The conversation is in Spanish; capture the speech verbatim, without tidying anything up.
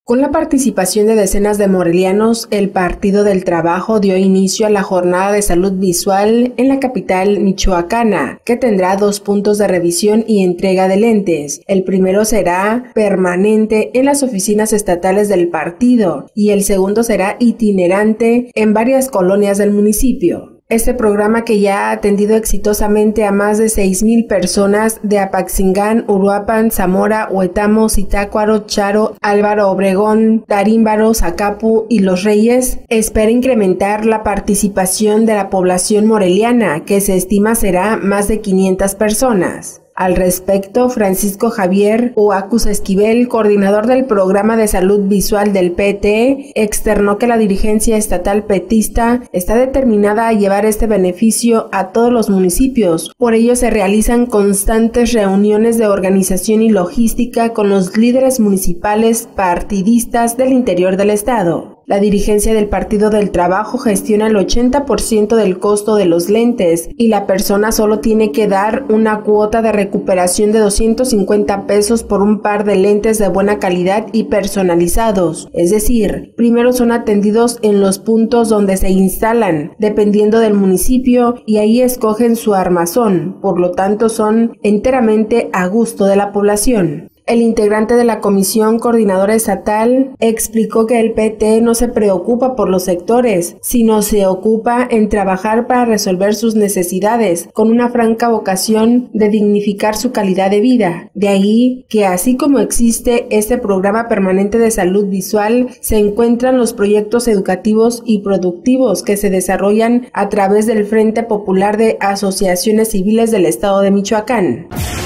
Con la participación de decenas de morelianos, el Partido del Trabajo dio inicio a la jornada de salud visual en la capital michoacana, que tendrá dos puntos de revisión y entrega de lentes. El primero será permanente en las oficinas estatales del partido y el segundo será itinerante en varias colonias del municipio. Este programa, que ya ha atendido exitosamente a más de seis mil personas de Apaxingán, Uruapan, Zamora, Huetamo, Zitácuaro, Charo, Álvaro Obregón, Tarímbaro, Zacapu y Los Reyes, espera incrementar la participación de la población moreliana, que se estima será más de quinientas personas. Al respecto, Francisco Javier Huacus Esquivel, coordinador del programa de salud visual del P T, externó que la dirigencia estatal petista está determinada a llevar este beneficio a todos los municipios. Por ello se realizan constantes reuniones de organización y logística con los líderes municipales partidistas del interior del estado. La dirigencia del Partido del Trabajo gestiona el ochenta por ciento del costo de los lentes y la persona solo tiene que dar una cuota de recuperación de doscientos cincuenta pesos por un par de lentes de buena calidad y personalizados. Es decir, primero son atendidos en los puntos donde se instalan, dependiendo del municipio, y ahí escogen su armazón, por lo tanto son enteramente a gusto de la población. El integrante de la Comisión Coordinadora Estatal explicó que el P T no se preocupa por los sectores, sino se ocupa en trabajar para resolver sus necesidades, con una franca vocación de dignificar su calidad de vida. De ahí que, así como existe este programa permanente de salud visual, se encuentran los proyectos educativos y productivos que se desarrollan a través del Frente Popular de Asociaciones Civiles del Estado de Michoacán.